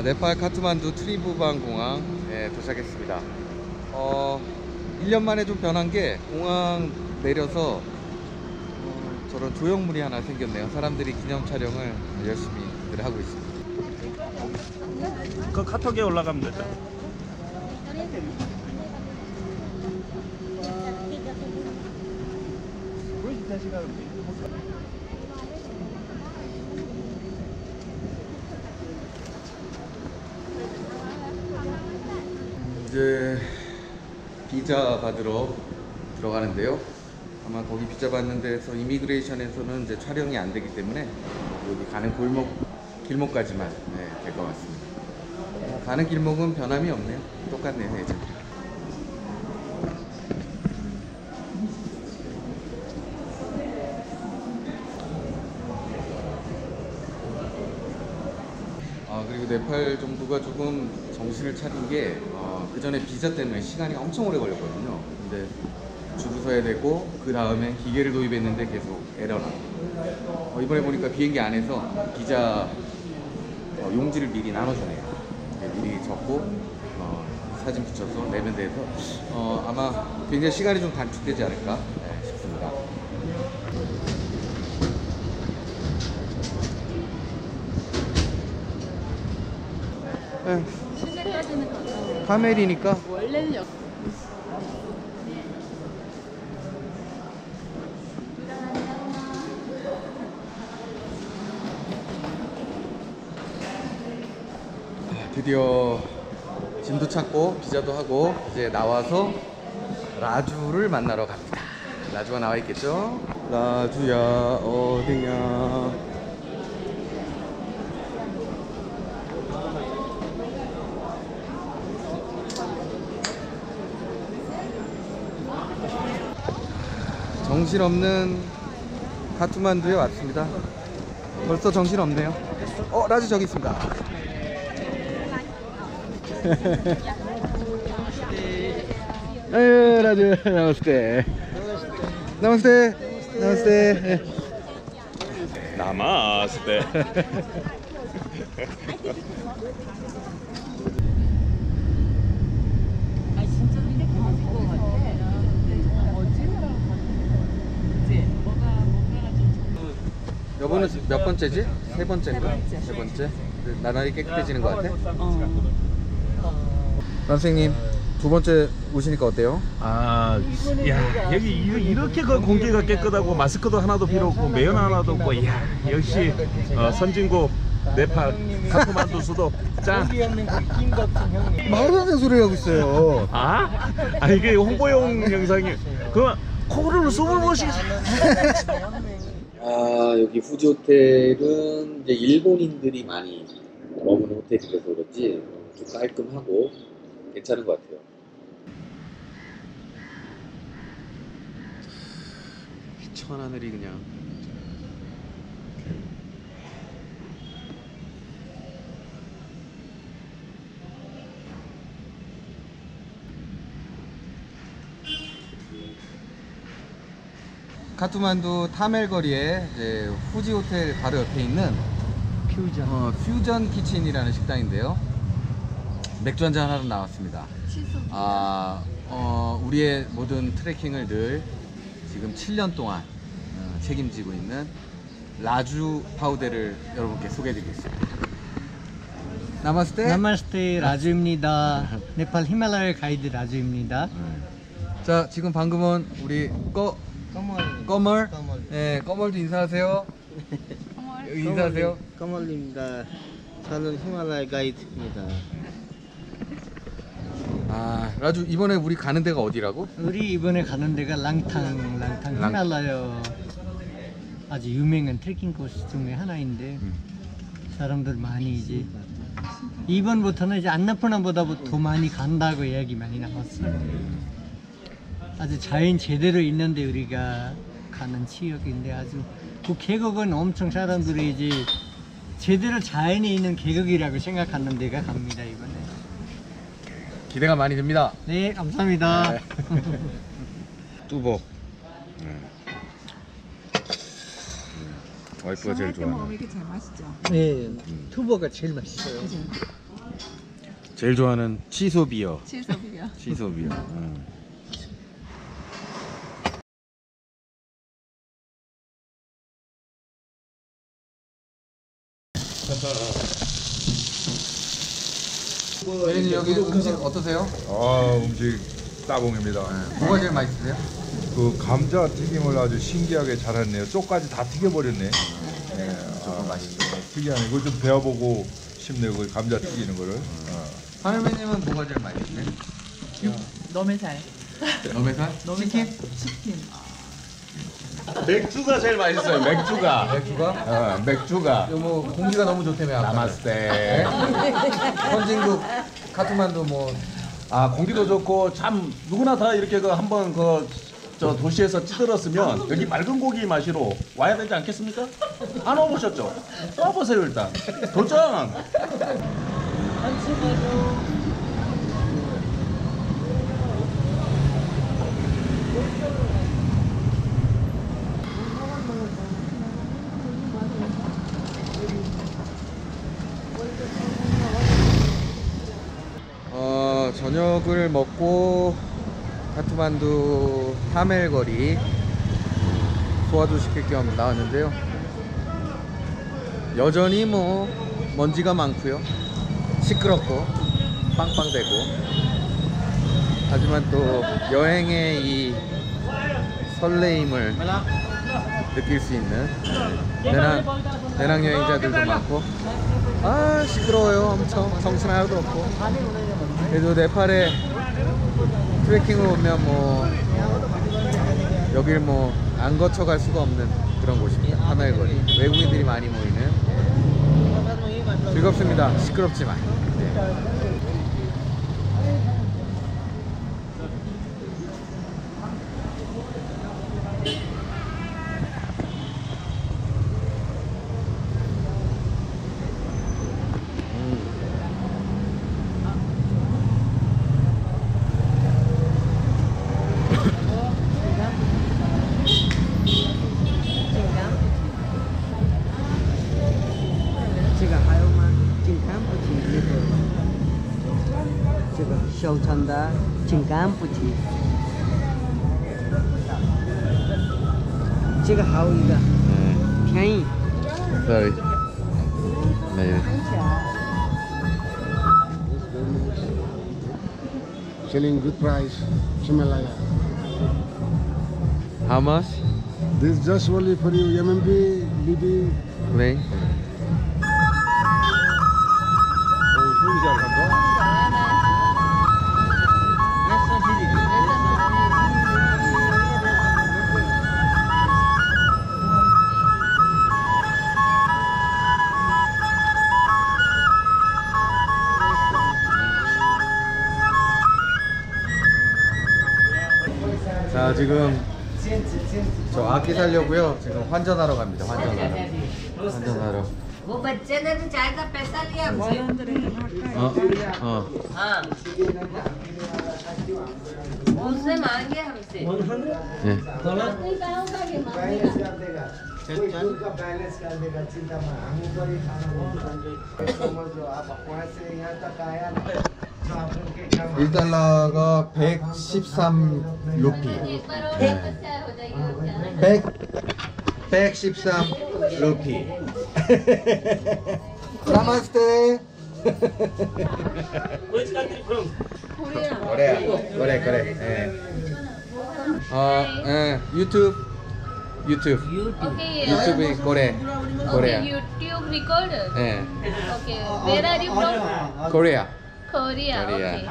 네팔 카트만두 트리부반 공항에 도착했습니다. 1년 만에 좀 변한 게 공항 내려서 저런 조형물이 하나 생겼네요. 사람들이 기념 촬영을 열심히들 하고 있습니다. 그 카톡에 올라가면 되죠. 이제 비자 받으러 들어가는데요. 아마 거기 비자 받는 데서 이미그레이션에서는 이제 촬영이 안 되기 때문에 여기 가는 길목까지만 될 것 같습니다. 가는 길목은 변함이 없네요. 똑같네요, 예전이랑. 그리고 네팔 정부가 조금 정신을 차린 게 그 전에 비자 때문에 시간이 엄청 오래 걸렸거든요. 근데 줄을 서야 되고 그 다음에 기계를 도입했는데 계속 에러나. 이번에 보니까 비행기 안에서 비자 용지를 미리 나눠주네요. 미리 적고 사진 붙여서 내면 돼서 아마 굉장히 시간이 좀 단축되지 않을까 싶습니다. 시내까지는 가까워. 카멜이니까 원래는 여기. 드디어 짐도 찾고 비자도 하고 이제 나와서 라주를 만나러 갑니다. 라주가 나와 있겠죠? 라주야 어디냐? 정신없는 카트만두에 왔습니다. 벌써 정신없네요. 라주 저기 있습니다. 아유, 라주, 나마스테. 나마스테. 나마스테. 나마스테. 아 진짜 근데 그런 거 같아. 뭐지? 그치? 뭐가 좀. 여보는 몇 번째지? 세 번째인가? 세 번째. 나날이 깨끗해지는 것 같아? 선생님, 두 번째 오시니까 어때요? 야, 여기 이렇게 공기가 깨끗하고 마스크도 하나도 필요 없고 매연 하나도 없고, 야, 역시 선진국 네팔 카트만두 수도 짱. 말도 안 되는 소리를 하고 있어요. 이게 홍보용 영상이. 그 코를 숨을 못 쉬. 여기 후지 호텔은 이제 일본인들이 많이 머무는 호텔이라서 그런지 좀 깔끔하고 괜찮은 것 같아요. 천하늘이 그냥 카트만두 타멜 거리에 이제 후지 호텔 바로 옆에 있는 퓨전 키친이라는 식당인데요. 맥주 한잔 하러 나왔습니다. 우리의 모든 트레킹을 늘 지금 7년 동안 책임지고 있는 라주 파우데를 여러분께 소개해드리겠습니다. 나마스테. 나마스테, 라주입니다. 네팔 히말라야 가이드 라주입니다. 자, 지금 방금은 우리 꺼멀. 네, 꺼멀도 인사하세요. 여기 인사하세요. 꺼멀입니다. 저는 히말라야 가이드입니다. 라주 이번에 우리 가는 데가 어디라고? 우리 이번에 가는 데가 랑탕 히말라야 아주 유명한 트레킹 코스 중에 하나인데 사람들 많이 이제 이번부터는 이제 안나푸나보다 더 많이 간다고 이야기 많이 나왔어요. 아주 자연 제대로 있는데 우리가 가는 지역인데 아주 그 계곡은 엄청 사람들이 이제 제대로 자연이 있는 계곡이라고 생각하는 데가 갑니다 이번에. 기대가 많이 됩니다. 네, 감사합니다. 뚜벅. 와이프가 제일 좋아하는. 먹으면 이게 제일 맛있죠. 네, 투버가 제일 맛있어요. 제일 좋아하는 취소 비어. 취소비요. 취소 비어. 매니저 여기 음식 어떠세요? 음식 따봉입니다. 뭐가 제일 맛있으세요? 그 감자 튀김을 아주 신기하게 잘했네요. 쪽까지 다 튀겨버렸네. 조금 맛있죠. 특이하네. 이걸 좀 배워보고 싶네요. 그 감자 튀기는 거를. 하늘매님은 뭐가 제일 맛있으세요? 너매살. 너매살? 치킨? 치킨. 맥주가 제일 맛있어요. 맥주가. 맥주가? 맥주가. 뭐 공기가 너무 좋다며 아까. 나마스테. 선진국 카트만두 뭐 공기도 좋고 참 누구나 다 이렇게 그 한번 저 도시에서 찌들었으면 여기 맑은 고기 마시러 와야 되지 않겠습니까? 안 와보셨죠? 와보세요 일단. 도전. 저녁을 먹고 카트만두 하멜거리 소화도 시킬 겸 나왔는데요. 여전히 뭐 먼지가 많고요, 시끄럽고 빵빵대고, 하지만 또 여행의 이 설레임을 느낄 수 있는 배낭 여행자들도 많고, 시끄러워요. 엄청 정신 하나도 없고. 그래도 네팔에 트레킹을 오면 뭐 여길 뭐 안 거쳐갈 수가 없는 그런 곳입니다. 하멜거리. 외국인들이 많이 모이는, 즐겁습니다. 시끄럽지만. 쇼천다 진간부티 제가 하우이가 편히 Sorry. 네. Selling good price, Himalaya. How much? This just only for you, MMP, BB. 네. 소리 잘 간다. 자, 지금 저 악기 살려고요. 지금 환전하러 갑니다. 환전하러. वो बच्चे ने भी चाय का पैसा लिया हमसे उसने मांगे हमसे 예. 일 달러가 113 루피. 네. 113 루피. 나마스테. 그래. 유튜브. Okay, 유튜브 코레아. YouTube recorder. 예. Okay, where are you from? 코리아. Korea. Okay.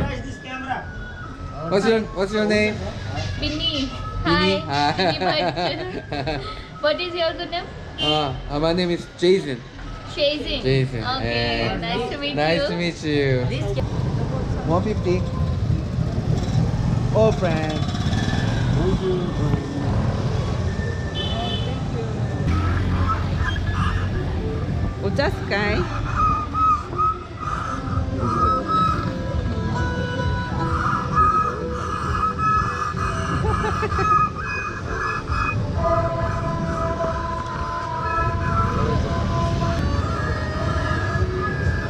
What's your name? Binny. Binny. Hi. Binny Bhatt. What is your good name? My name is Jason. Shazin. Jason. Okay, nice to meet Nice you. to meet you. 150. Oh, friend. 오짜스카이.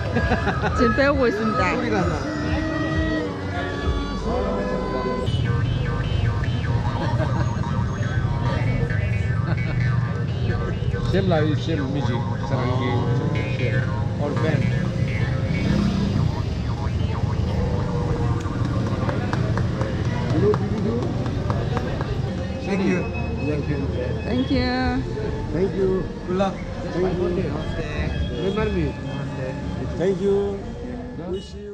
지금 배우고 있습니다. Same like same music, sarangi, or band. Thank you. Thank you. Thank you. Thank you. Good luck. Thank you. Remember me. Thank you. Wish you.